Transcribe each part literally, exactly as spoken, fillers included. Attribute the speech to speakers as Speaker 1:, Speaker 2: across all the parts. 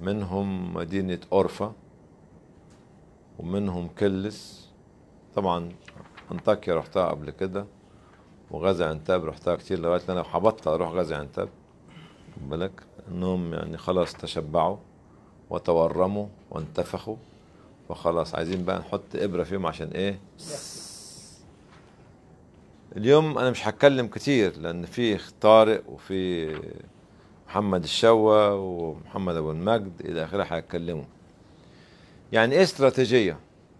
Speaker 1: منهم مدينة أورفا، ومنهم كلس. طبعا أنطاكيا رحتها قبل كده، وغازي عنتاب رحتها كتير لغاية أنا حبطت أروح غازي عنتاب. خد بالك إنهم يعني خلاص تشبعوا وتورموا وانتفخوا، فخلاص عايزين بقى نحط إبرة فيهم عشان إيه. اليوم أنا مش هتكلم كتير لأن في طارق وفي محمد الشوا ومحمد أبو المجد إلى آخره هيتكلموا. يعني إيه استراتيجية؟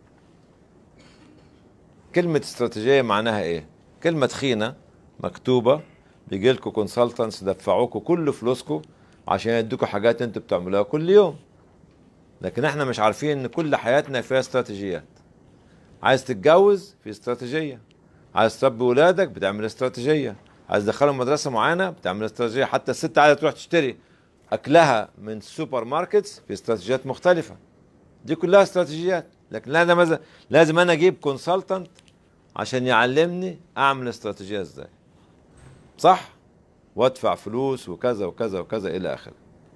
Speaker 1: كلمة استراتيجية معناها إيه؟ كلمة تخينة مكتوبة، بيجي لكم كونسلتنتس دفعوكوا كل فلوسكم عشان يدوكوا حاجات انتوا بتعملوها كل يوم، لكن احنا مش عارفين ان كل حياتنا فيها استراتيجيات. عايز تتجوز في استراتيجية، عايز تربي ولادك بتعمل استراتيجية، عايز تدخلهم مدرسة معينة بتعمل استراتيجية، حتى الست عايزة تروح تشتري أكلها من السوبر ماركتس في استراتيجيات مختلفة. دي كلها استراتيجيات، لكن لازم لازم أنا أجيب كونسلتنت عشان يعلمني أعمل استراتيجية إزاي، صح؟ وأدفع فلوس وكذا وكذا وكذا إلى آخره.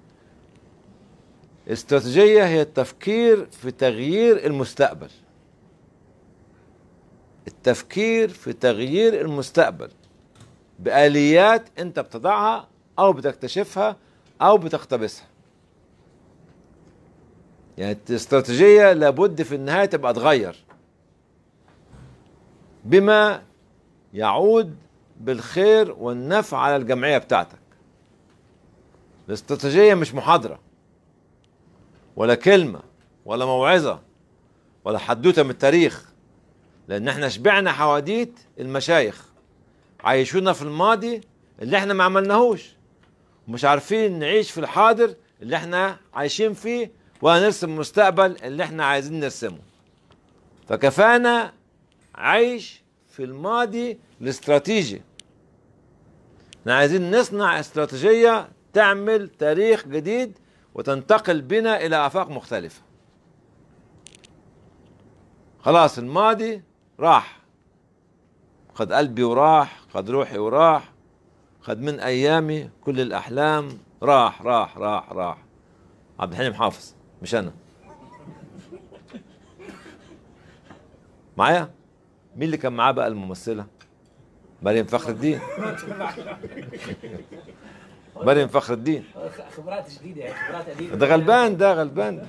Speaker 1: استراتيجية هي التفكير في تغيير المستقبل. التفكير في تغيير المستقبل بآليات انت بتضعها او بتكتشفها او بتقتبسها. يعني الاستراتيجية لابد في النهاية تبقى تغير بما يعود بالخير والنفع على الجمعية بتاعتك. الاستراتيجية مش محاضرة ولا كلمة ولا موعظة ولا حدوتة من التاريخ، لان احنا شبعنا حواديت المشايخ عايشونا في الماضي اللي احنا ما عملناهوش، ومش عارفين نعيش في الحاضر اللي احنا عايشين فيه وهنرسم المستقبل اللي احنا عايزين نرسمه. فكفانا عيش في الماضي الاستراتيجي. احنا عايزين نصنع استراتيجية تعمل تاريخ جديد وتنتقل بنا الى افاق مختلفة. خلاص الماضي راح، خد قلبي وراح، خد روحي وراح، خد من ايامي كل الاحلام، راح راح راح راح. عبد الحليم حافظ مش انا. معايا؟ مين اللي كان معاه بقى الممثلة؟ مريم فخر الدين. مريم فخر الدين.
Speaker 2: خبرات جديدة يعني، خبرات قديمة.
Speaker 1: ده غلبان، ده غلبان.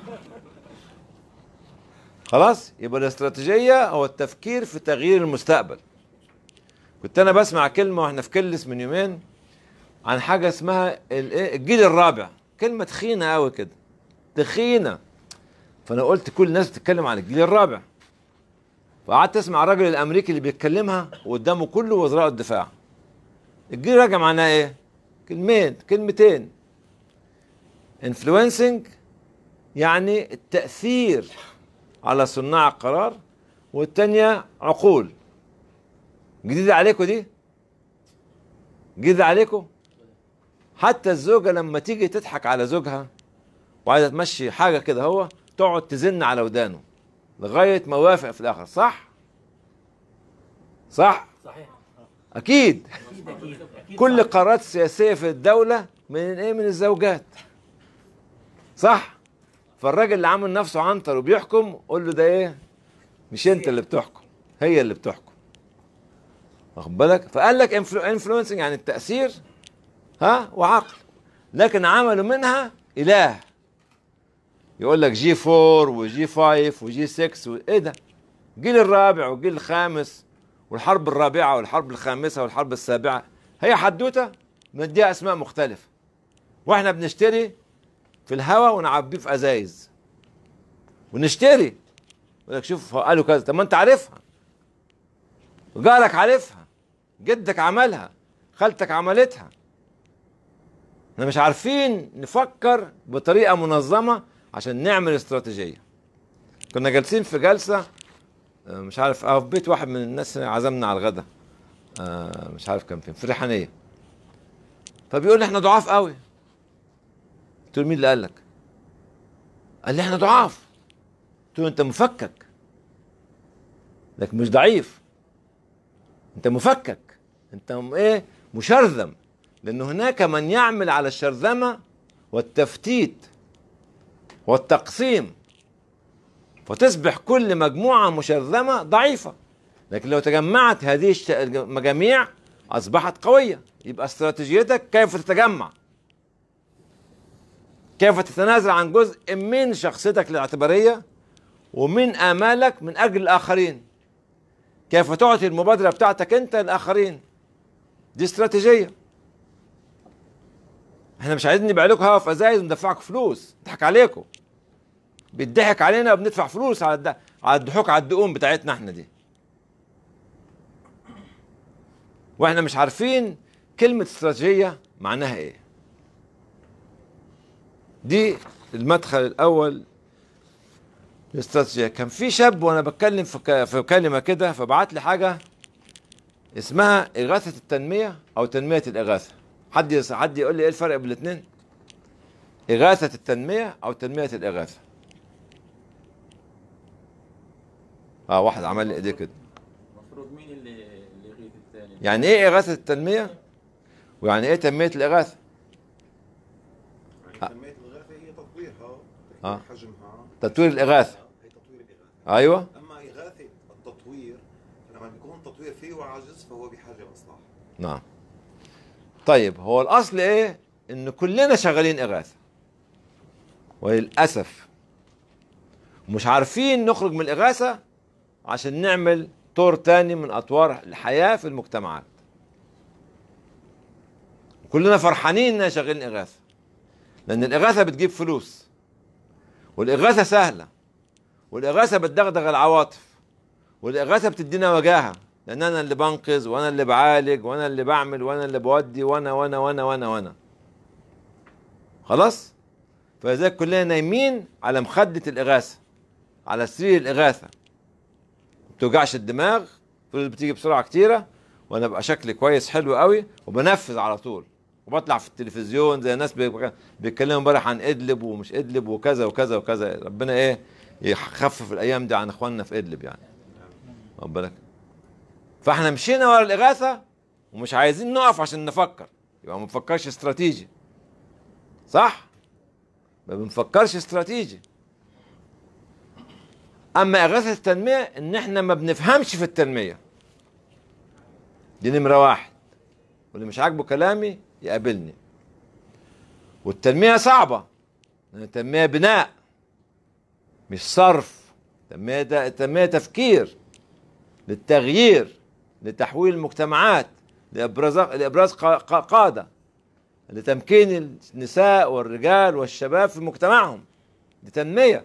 Speaker 1: خلاص يبقى الاستراتيجية هو التفكير في تغيير المستقبل. كنت انا بسمع كلمة واحنا في كلس من يومين عن حاجة اسمها الجيل الرابع، كلمة تخينة قوي كده، تخينة. فانا قلت كل الناس بتتكلم عن الجيل الرابع، فقعدت اسمع الراجل الامريكي اللي بيتكلمها وقدامه كله وزراء الدفاع. الجيل الرابع معناه ايه؟ كلمين كلمتين، انفلونسنج يعني التأثير على صناع القرار، والتانية عقول. جديدة عليكم دي؟ جديدة عليكم؟ حتى الزوجة لما تيجي تضحك على زوجها وعايزة تمشي حاجة كده، هو تقعد تزن على ودانه لغاية ما وافق في الآخر، صح؟ صح؟
Speaker 2: صحيح.
Speaker 1: أكيد.
Speaker 2: أكيد أكيد أكيد.
Speaker 1: كل القرارات السياسية في الدولة من إيه؟ من الزوجات، صح؟ فالراجل اللي عامل نفسه عنتر وبيحكم قول له ده إيه؟ مش أنت اللي بتحكم، هي اللي بتحكم. واخد بالك؟ فقال لك انفلونسنج يعني التأثير، ها، وعقل، لكن عملوا منها إله. يقول لك جي فور وجي فايف وجي سكس وايه ده؟ الجيل الرابع والجيل الخامس والحرب الرابعة والحرب الخامسة والحرب السابعة، هي حدوتة نديها اسماء مختلفة، واحنا بنشتري في الهواء ونعبيه في ازايز ونشتري. يقول لك شوف قالوا كذا، طب ما انت عارفها، جارك عارفها، جدك عملها، خالتك عملتها. احنا مش عارفين نفكر بطريقة منظمة عشان نعمل استراتيجية. كنا جالسين في جلسة مش عارف اه في بيت واحد من الناس عزمنا على الغدا، آه مش عارف كان فين، في الريحانية. فبيقول لي احنا ضعاف قوي. قلت له مين اللي قال لك؟ قال لي احنا ضعاف. قلت له انت مفكك، لكن مش ضعيف، انت مفكك، انت ايه؟ مشرذم، لان هناك من يعمل على الشرذمة والتفتيت والتقسيم، فتصبح كل مجموعة مشرذمة ضعيفة. لكن لو تجمعت هذه المجاميع أصبحت قوية. يبقى استراتيجيتك كيف تتجمع، كيف تتنازل عن جزء من شخصيتك الاعتبارية ومن آمالك من أجل الآخرين، كيف تعطي المبادرة بتاعتك أنت للآخرين. دي استراتيجية. احنا مش عايزين نبيع لكم هوا في ازايز وندفعكم فلوس، نضحك عليكم. بيضحك علينا وبندفع فلوس على الد... على الضحوك على الدقون بتاعتنا احنا دي. واحنا مش عارفين كلمة استراتيجية معناها ايه. دي المدخل الاول للاستراتيجية. كان في شاب وانا بتكلم في, ك... في كلمة كده فبعت لي حاجة اسمها إغاثة التنمية او تنمية الإغاثة. حد يس... حد يقول لي ايه الفرق بين الاثنين؟ إغاثة التنمية او تنمية الإغاثة. اه واحد عمل لي ايديه كده.
Speaker 3: المفروض مين اللي اللي يغيث الثاني؟
Speaker 1: يعني ايه إغاثة التنمية؟ ويعني ايه تنمية الإغاثة؟
Speaker 4: يعني تنمية الإغاثة هي تطويرها،
Speaker 1: آه.
Speaker 4: تطوير حجمها،
Speaker 1: تطوير الإغاثة.
Speaker 4: هي تطوير الإغاثة.
Speaker 1: ايوه.
Speaker 4: أما إغاثة التطوير لما بيكون التطوير فيه عجز فهو بحاجة لإصلاح.
Speaker 1: نعم. طيب هو الأصل ايه؟ إن كلنا شغالين إغاثة. وللأسف مش عارفين نخرج من الإغاثة عشان نعمل طور تاني من أطوار الحياة في المجتمعات. كلنا فرحانين إننا شغالين إغاثة، لأن الإغاثة بتجيب فلوس، والإغاثة سهلة، والإغاثة بتدغدغ العواطف، والإغاثة بتدينا وجاهة، لأن أنا اللي بنقذ وأنا اللي بعالج وأنا اللي بعمل وأنا اللي بودي وأنا وأنا وأنا وأنا وأنا. خلاص؟ فلذلك كلنا نايمين على مخدة الإغاثة، على سرير الإغاثة. ما بتوجعش الدماغ، فلوس بتيجي بسرعة كتيرة، وأنا بقى شكلي كويس حلو قوي وبنفذ على طول، وبطلع في التلفزيون زي الناس بيتكلموا امبارح عن إدلب ومش إدلب وكذا وكذا وكذا. ربنا إيه يخفف الأيام دي عن إخواننا في إدلب يعني. واخد بالك؟ فإحنا مشينا ورا الإغاثة ومش عايزين نقف عشان نفكر، يبقى ما بنفكرش استراتيجي. صح؟ ما بنفكرش استراتيجي. اما اغاثة التنمية ان احنا ما بنفهمش في التنمية. دي نمرة واحد، واللي مش عاجبه كلامي يقابلني. والتنمية صعبة، لان التنمية بناء مش صرف. التنمية ده التنمية تفكير للتغيير، لتحويل المجتمعات، لابراز لابراز قادة، لتمكين النساء والرجال والشباب في مجتمعهم. دي تنمية.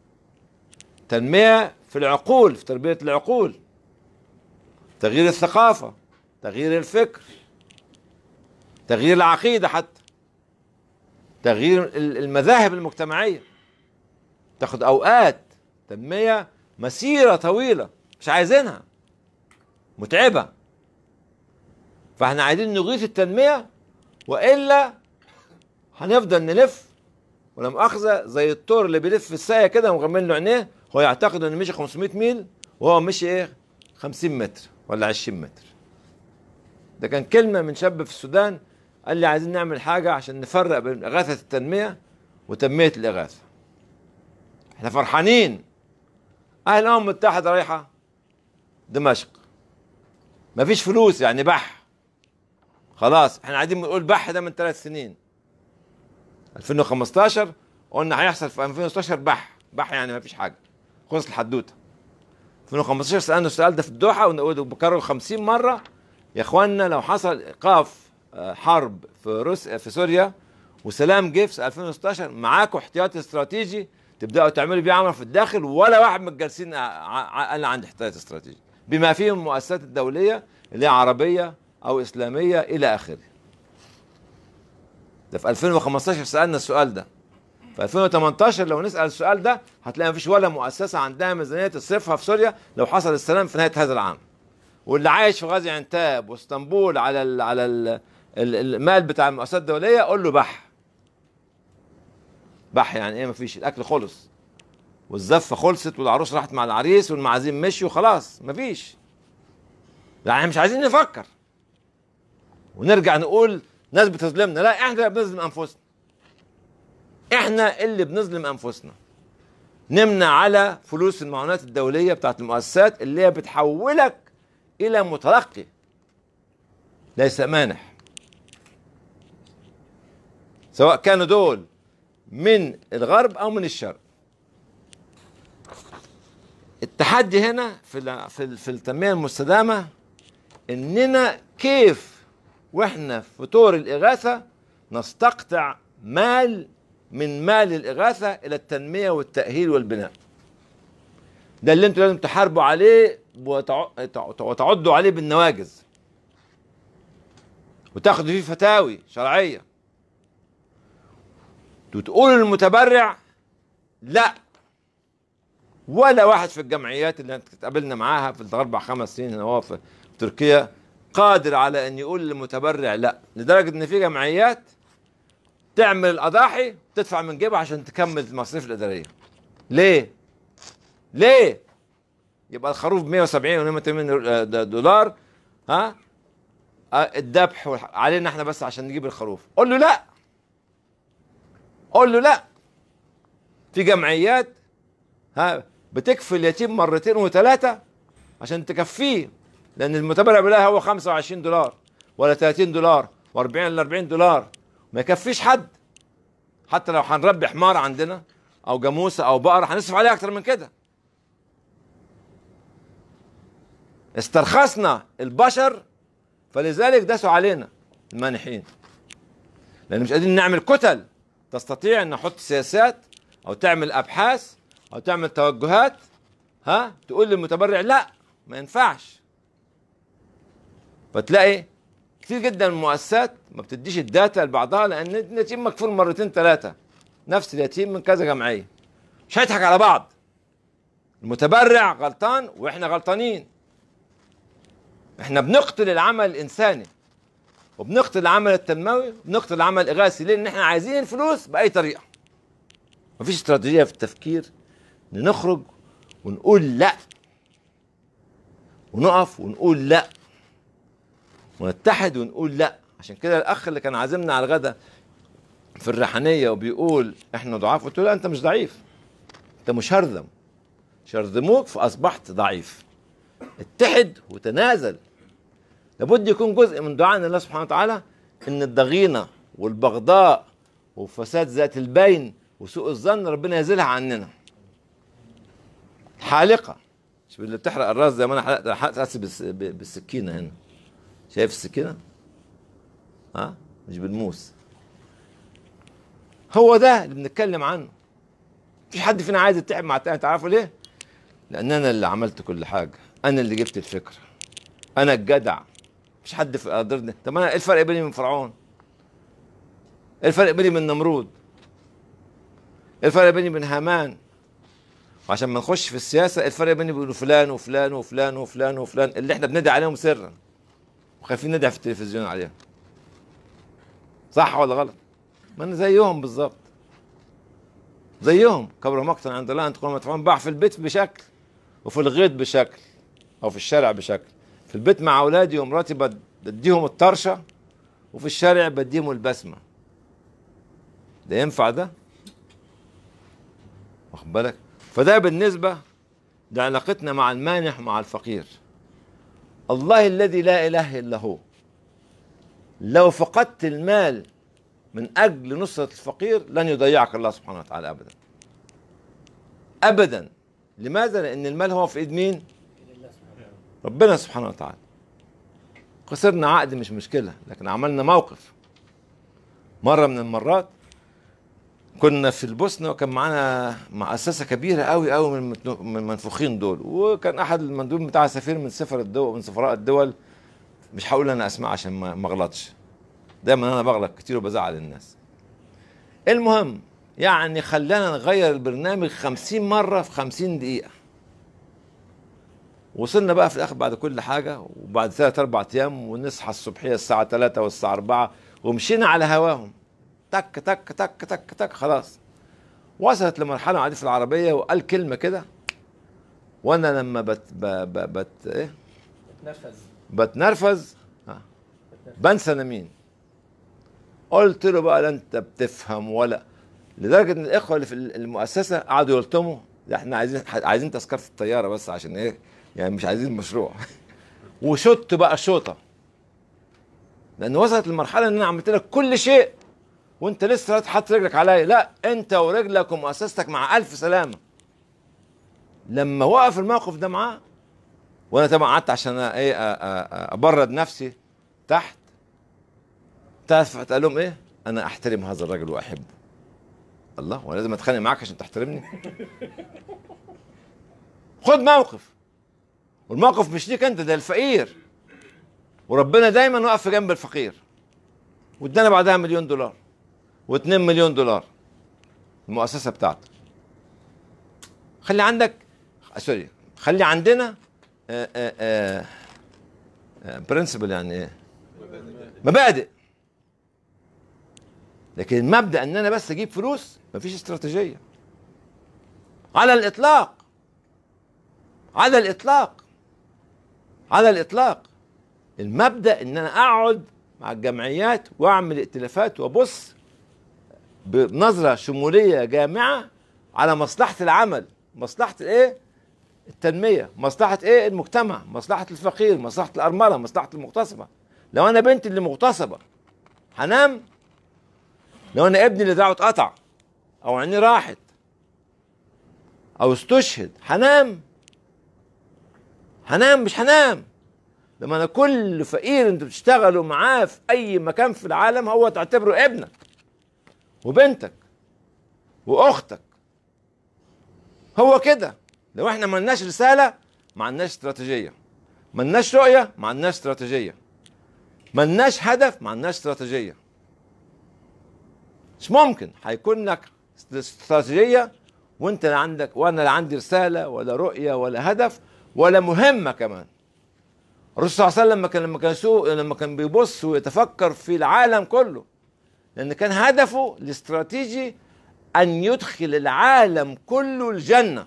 Speaker 1: تنمية في العقول، في تربية العقول، تغيير الثقافة، تغيير الفكر، تغيير العقيدة، حتى تغيير المذاهب المجتمعية. تاخد أوقات. تنمية مسيرة طويلة مش عايزينها، متعبة. فاحنا عايزين نغيث التنمية، وإلا هنفضل نلف ولا مؤاخذة زي الطور اللي بيلف في الساقية كده ومغمل له عينيه. هو يعتقد انه مشي خمسمائة ميل وهو مشي ايه خمسين متر ولا عشرين متر. ده كان كلمة من شاب في السودان قال لي عايزين نعمل حاجة عشان نفرق بين إغاثة التنمية وتنمية الإغاثة. احنا فرحانين. أهل الأمم المتحدة رايحة دمشق، مفيش فلوس يعني بح. خلاص احنا قاعدين بنقول بح ده من ثلاث سنين. ألفين وخمستاشر قلنا هيحصل في ألفين وستاشر بح بح يعني ما فيش حاجه، خلص الحدوته. ألفين وخمستاشر سالنا السؤال ده في الدوحه وبكرره خمسين مره. يا اخوانا لو حصل ايقاف حرب في روسيا في سوريا وسلام جه في ألفين وستاشر، معاكم احتياطي استراتيجي تبداوا تعملوا بيه عمل في الداخل، ولا واحد من الجالسين قال عندي احتياطي استراتيجي، بما فيهم المؤسسات الدوليه اللي هي عربيه او اسلاميه الى اخره. ده في ألفين وخمستاشر سالنا السؤال ده. في ألفين وتمنتاشر لو نسال السؤال ده هتلاقي مفيش ولا مؤسسه عندها ميزانيه تصرفها في سوريا لو حصل السلام في نهايه هذا العام. واللي عايش في غازي عنتاب واسطنبول على ال على ال المال بتاع المؤسسات الدوليه قول له بح بح يعني ايه؟ مفيش، الاكل خلص والزفه خلصت والعروس راحت مع العريس والمعازيم مشوا خلاص مفيش. يعني مش عايزين نفكر ونرجع نقول ناس بتظلمنا. لا، احنا بنظلم انفسنا. احنا اللي بنظلم انفسنا. نمنع على فلوس المعونات الدوليه بتاعت المؤسسات اللي هي بتحولك الى متلقي ليس مانح، سواء كانوا دول من الغرب او من الشرق. التحدي هنا في في في التنميه المستدامه اننا كيف واحنا في طور الاغاثه نستقطع مال من مال الاغاثه الى التنميه والتاهيل والبناء. ده اللي انتوا لازم تحاربوا عليه وتعضوا عليه بالنواجذ وتاخدوا فيه فتاوي شرعيه وتقولوا للمتبرع لا. ولا واحد في الجمعيات اللي اتقابلنا معاها في الاربع خمس سنين هنا هو في تركيا قادر على ان يقول للمتبرع لا، لدرجه ان في جمعيات تعمل الاضاحي تدفع من جيبها عشان تكمل المصاريف الاداريه. ليه؟ ليه؟ يبقى الخروف ب مية وسبعين و مية وتمانين دولار، ها؟ الذبح علينا احنا بس عشان نجيب الخروف. قول له لا. قول له لا. في جمعيات ها بتكفي اليتيم مرتين وثلاثه عشان تكفيه، لان المتبرع بالله هو خمسة وعشرين دولار ولا ثلاثين دولار و40 ل أربعين دولار، ما يكفيش حد. حتى لو هنربي حمار عندنا او جاموسه او بقره هنصرف عليها اكتر من كده. استرخصنا البشر فلذلك داسوا علينا المانحين، لان مش قادرين نعمل كتل تستطيع ان نحط سياسات او تعمل ابحاث او تعمل توجهات ها تقول للمتبرع لا ما ينفعش. فتلاقي كتير جدا من المؤسسات ما بتديش الداتا لبعضها لان اليتيم مكفول مرتين ثلاثه، نفس اليتيم من كذا جمعيه. مش هيضحك على بعض. المتبرع غلطان واحنا غلطانين. احنا بنقتل العمل الانساني وبنقتل العمل التنموي وبنقتل العمل الاغاثي. ليه؟ ان احنا عايزين الفلوس باي طريقه. مفيش استراتيجيه في التفكير نخرج ونقول لا، ونقف ونقول لا، ونتحد ونقول لا. عشان كده الاخ اللي كان عازمنا على الغدا في الريحانيه وبيقول احنا ضعاف، قلت له لا انت مش ضعيف، انت مشرذم، شرذموك فاصبحت ضعيف. اتحد وتنازل. لابد يكون جزء من دعائنا الله سبحانه وتعالى ان الضغينه والبغضاء وفساد ذات البين وسوء الظن ربنا يزيلها عننا. حالقه مش اللي بتحرق الراس زي ما انا حرقت حرقت راسي بالسكينه هنا. شايف السكينه؟ ها؟ مش بالموس. هو ده اللي بنتكلم عنه. مفيش حد فينا عايز يتعب مع التاني. تعرفوا ليه؟ لان انا اللي عملت كل حاجه، انا اللي جبت الفكره، انا الجدع. مفيش حد في قدرني. طب انا ايه الفرق بيني من فرعون؟ ايه الفرق بيني من نمرود؟ ايه الفرق بيني من هامان؟ وعشان ما نخش في السياسه، ايه الفرق بيني وبين فلان وفلان وفلان وفلان وفلان اللي احنا بندعي عليهم سرا وخايفين ندعي في التلفزيون عليهم. صح ولا غلط؟ ما انا زيهم بالظبط. زيهم. كبر مقتا عند الله ان تقول مدفوعون. باع في البيت بشكل وفي الغيط بشكل او في الشارع بشكل. في البيت مع اولادي ومراتي بديهم الطرشه وفي الشارع بديهم البسمه. ده ينفع ده؟ واخد بالك؟ فده بالنسبه لعلاقتنا مع المانح ومع الفقير. الله الذي لا اله الا هو، لو فقدت المال من اجل نصره الفقير لن يضيعك الله سبحانه وتعالى ابدا. ابدا. لماذا؟ لان المال هو في ايد مين؟ ربنا سبحانه وتعالى. خسرنا عقد مش مشكله، لكن عملنا موقف. مره من المرات كنا في البوسنه وكان معانا مؤسسه كبيره قوي قوي من من المنفوخين دول، وكان احد المندوب بتاع سفير من سفر الدول من سفراء الدول. مش هقول انا اسماء عشان ما اغلطش، دايما انا بغلط كتير وبزعل الناس. المهم يعني خلانا نغير البرنامج خمسين مره في خمسين دقيقه. وصلنا بقى في الاخر بعد كل حاجه وبعد ثلاث اربع ايام ونصحى الصبحيه الساعه ثلاثة والساعه أربعة ومشينا على هواهم. تك تك تك تك تك خلاص. وصلت لمرحله قاعدين في العربيه وقال كلمه كده، وانا لما بت ب ب بت ايه
Speaker 2: بتنرفز
Speaker 1: بتنرفز ها بنسى انا مين. قلت له بقى لا انت بتفهم ولا لدرجه ان الاخوه اللي في المؤسسه قعدوا يلطموا، ده احنا عايزين عايزين تذكره الطياره بس عشان ايه يعني، مش عايزين مشروع. وشط بقى شوطه، لان وصلت للمرحله ان انا عملت لك كل شيء وانت لسه حاطط رجلك عليا. لا، انت ورجلك ومؤسستك مع الف سلامه. لما وقف الموقف ده معاه، وانا طبعا قعدت عشان ايه ابرد نفسي تحت، تعرف قال لهم ايه؟ انا احترم هذا الرجل واحبه. الله، وانا لازم اتخانق معاك عشان تحترمني؟ خد موقف، والموقف مش ليك انت، ده الفقير، وربنا دايما واقف في جنب الفقير. وادانا بعدها مليون دولار واتنين مليون دولار المؤسسه بتاعته. خلي عندك سوري خلي عندنا برنسبل، يعني ايه؟ مبادئ. لكن المبدأ ان انا بس اجيب فلوس، مفيش استراتيجيه على الاطلاق، على الاطلاق، على الاطلاق. المبدأ ان انا اقعد مع الجمعيات واعمل ائتلافات وابص بنظره شموليه جامعه على مصلحه العمل، مصلحه ايه؟ التنميه، مصلحه ايه؟ المجتمع، مصلحه الفقير، مصلحه الارمله، مصلحه المغتصبه. لو انا بنتي اللي مغتصبه هنام؟ لو انا ابني اللي دراعه اتقطع او عينيه راحت او استشهد هنام؟ هنام؟ مش هنام. لما انا كل فقير انتوا بتشتغلوا معاه في اي مكان في العالم هو تعتبره ابنك وبنتك واختك، هو كده. لو احنا ما لناش رساله ما عندناش استراتيجيه، ما لناش رؤيه ما عندناش استراتيجيه، ما لناش هدف ما عندناش استراتيجيه. مش ممكن هيكون لك استراتيجيه وانت لا عندك وانا لا عندي رساله ولا رؤيه ولا هدف ولا مهمه كمان. الرسول صلى الله عليه وسلم لما كان لما كان سوء لما كان بيبص ويتفكر في العالم كله، لان كان هدفه الاستراتيجي ان يدخل العالم كله الجنه،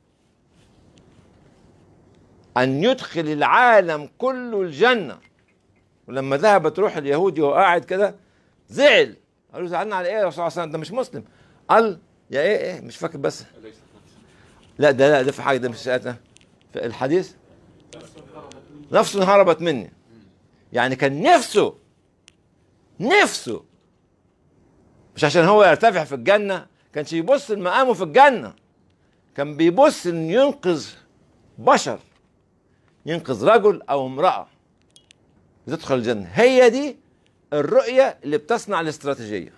Speaker 1: ان يدخل العالم كله الجنه. ولما ذهبت روح اليهودي وهو قاعد كده زعل، قال له زعلنا على ايه يا رسول الله صلى الله عليه وسلم؟ ده مش مسلم. قال يا ايه ايه مش فاكر بس لا ده لا ده في حاجه، ده مش في الحديث نفسه هربت مني. يعني كان نفسه نفسه مش عشان هو يرتفع في الجنه، كانش يبص لمقامه في الجنه، كان بيبص ان ينقذ بشر، ينقذ رجل او امراه تدخل الجنه. هي دي الرؤيه اللي بتصنع الاستراتيجيه.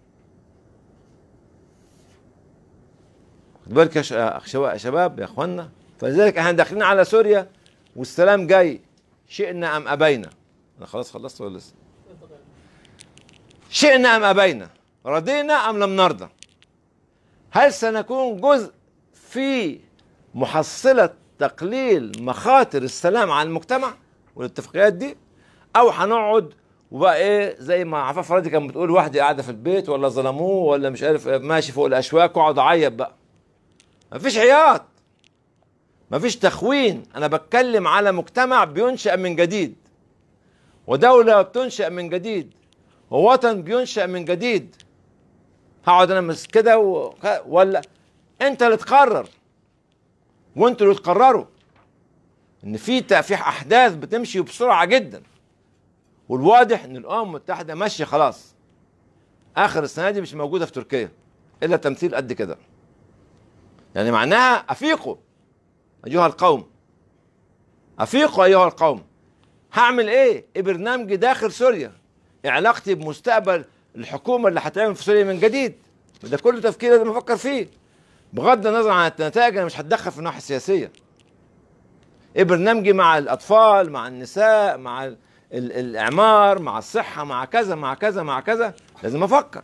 Speaker 1: خد بالك يا شباب يا اخوانا. فلذلك احنا داخلين على سوريا والسلام جاي، شئنا ام ابينا. انا خلاص خلصت ولا لسه؟ شئنا ام ابينا، رضينا ام لم نرضى. هل سنكون جزء في محصله تقليل مخاطر السلام على المجتمع والاتفاقيات دي، او هنقعد وبقى ايه زي ما عفاف راضي كان بتقول، واحده قاعده في البيت ولا ظلموه ولا مش عارف ماشي فوق الاشواك واقعد اعيط بقى؟ مفيش عياط، مفيش تخوين. انا بتكلم على مجتمع بينشأ من جديد، ودولة بتنشأ من جديد، ووطن بينشأ من جديد. هقعد انا مس كده و... ولا انت اللي تقرر، وانتوا اللي تقرروا ان في في احداث بتمشي بسرعه جدا. والواضح ان الامم المتحده ماشيه خلاص، اخر السنه دي مش موجوده في تركيا الا تمثيل قد كده. يعني معناها افيقوا ايها القوم، افيقوا ايها القوم. هعمل ايه؟ ايه برنامجي داخل سوريا؟ علاقتي بمستقبل الحكومه اللي هتعمل في سوريا من جديد. ده كله تفكير لازم افكر فيه بغض النظر عن النتائج. انا مش هتدخل في الناحيه السياسيه. ايه برنامجي مع الاطفال، مع النساء، مع ال ال الاعمار، مع الصحه، مع كذا مع كذا مع كذا. لازم افكر،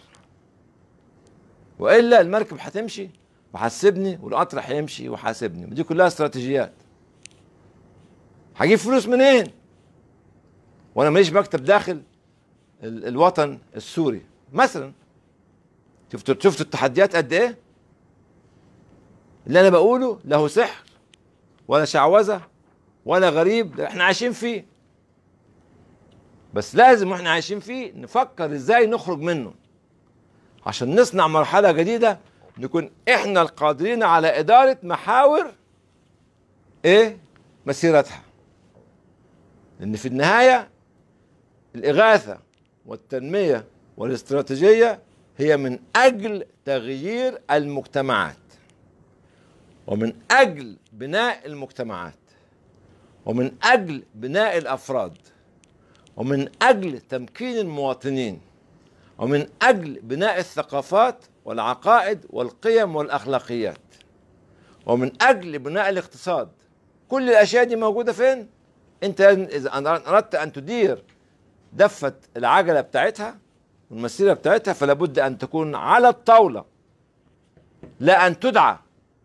Speaker 1: والا المركب هتمشي وحاسبني والقطر هيمشي وحاسبني. ودي كلها استراتيجيات. هجيب فلوس منين وانا ماليش مكتب داخل ال الوطن السوري مثلا؟ شفتوا شفتوا التحديات قد ايه؟ اللي انا بقوله له سحر ولا شعوذه ولا غريب، احنا عايشين فيه. بس لازم واحنا عايشين فيه نفكر ازاي نخرج منه. عشان نصنع مرحلة جديدة نكون احنا القادرين على إدارة محاور ايه مسيرتها. لأن في النهاية الإغاثة والتنمية والاستراتيجية هي من أجل تغيير المجتمعات، ومن أجل بناء المجتمعات، ومن أجل بناء الأفراد، ومن أجل تمكين المواطنين، ومن أجل بناء الثقافات والعقائد والقيم والأخلاقيات، ومن أجل بناء الاقتصاد. كل الأشياء دي موجودة فين؟ أنت إذا أردت أن تدير دفة العجلة بتاعتها والمسيرة بتاعتها فلا بد أن تكون على الطاولة، لا أن تدعى،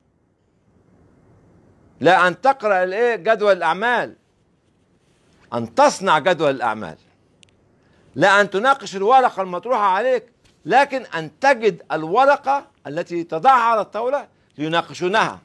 Speaker 1: لا أن تقرأ الإيه جدول الأعمال، أن تصنع جدول الأعمال، لا أن تناقش الورقة المطروحة عليك، لكن أن تجد الورقة التي تضعها على الطاولة ليناقشونها.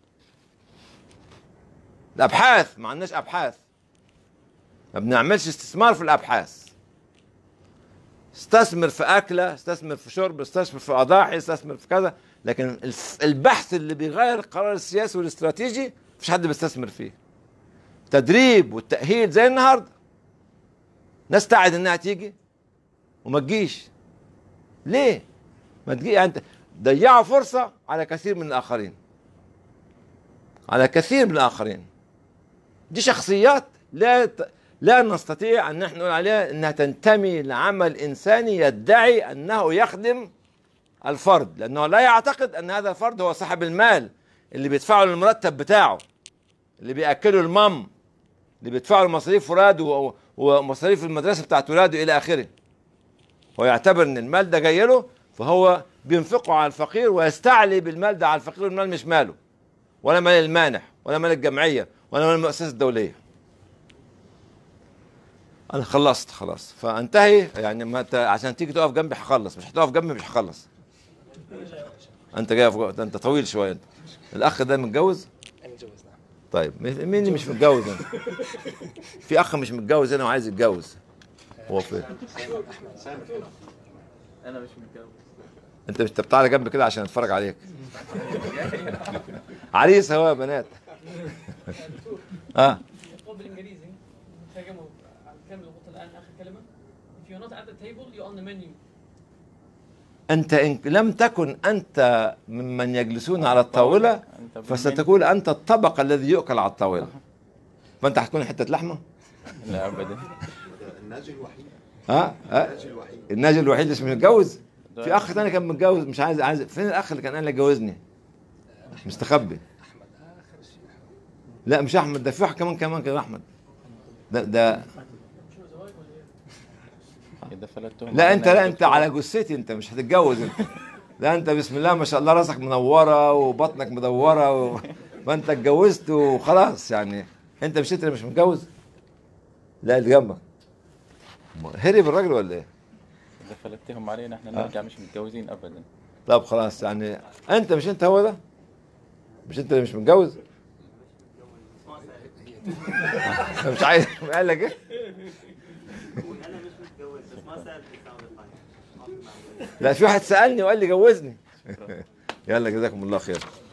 Speaker 1: الأبحاث ما عندناش أبحاث، ما بنعملش استثمار في الأبحاث. استثمر في أكلة، استثمر في شرب، استثمر في أضاحي، استثمر في كذا، لكن البحث اللي بيغير القرار السياسي والاستراتيجي مفيش حد بيستثمر فيه. تدريب والتأهيل زي النهارده، ناس تعد انها تيجي وما تجيش. ليه؟ ما تجي يعني انت ضيعوا فرصة على كثير من الآخرين، على كثير من الآخرين. دي شخصيات لا ت... لا نستطيع أن نحن نقول عليها أنها تنتمي لعمل إنساني يدعي أنه يخدم الفرد، لأنه لا يعتقد أن هذا الفرد هو صاحب المال اللي بيدفعه المرتب بتاعه، اللي بيأكله المام، اللي بيدفعه مصاريف ولاده ومصاريف المدرسة بتاعت ولاده إلى آخره. هو يعتبر أن المال ده جاي له فهو بينفقه على الفقير ويستعلي بالمال ده على الفقير، والمال مش ماله ولا مال المانح ولا مال الجمعية ولا مال المؤسسة الدولية. أنا خلصت خلاص فانتهي يعني، ما ت... عشان تيجي تقف جنبي هخلص، مش هتقف جنبي مش هخلص. أنت جاي في... أنت طويل شوية. أنت الأخ ده متجوز؟
Speaker 5: أنا متجوز نعم.
Speaker 1: طيب مين اللي مش متجوز هنا؟ في أخ مش متجوز هنا وعايز يتجوز. هو فين؟
Speaker 3: انا مش متجوز.
Speaker 1: انت مش تعالى جنب كده عشان اتفرج عليك. عريس هو يا بنات. اه
Speaker 6: الخطاب بالانجليزي ترجمه على الكلمه اللي قلت الان اخر كلمه. If you're not at the table you're on the menu.
Speaker 1: انت ان لم تكن انت ممن يجلسون على الطاوله فستكون انت الطبق الذي يؤكل على الطاوله. فانت هتكون حته لحمه؟
Speaker 3: لا ابدا.
Speaker 4: الناجي الوحيد.
Speaker 1: ها ها
Speaker 4: الناجي الوحيد.
Speaker 1: الناجي الوحيد اللي مش متجوز. في اخ ثاني كان متجوز مش عايز عايز فين الاخ اللي كان قال لي جوزني؟ مستخبي. لا مش احمد، ده في واحد كمان كمان كان احمد. ده ده لا انت لا انت على جثتي، انت مش هتتجوز انت. لا انت بسم الله ما شاء الله راسك منوره وبطنك مدوره و... فانت اتجوزت وخلاص يعني. انت مش انت اللي مش متجوز؟ لا اللي جنبك هرب الراجل ولا ايه؟
Speaker 3: اذا فلتهم علينا احنا نرجع مش متجوزين ابدا.
Speaker 1: طب خلاص يعني انت مش انت هو ده؟ مش انت اللي مش متجوز؟ مش عايز قال لك ايه؟
Speaker 7: انا مش متجوز بس ما سالت
Speaker 1: لا في واحد سالني وقال لي جوزني. يلا جزاكم الله خير.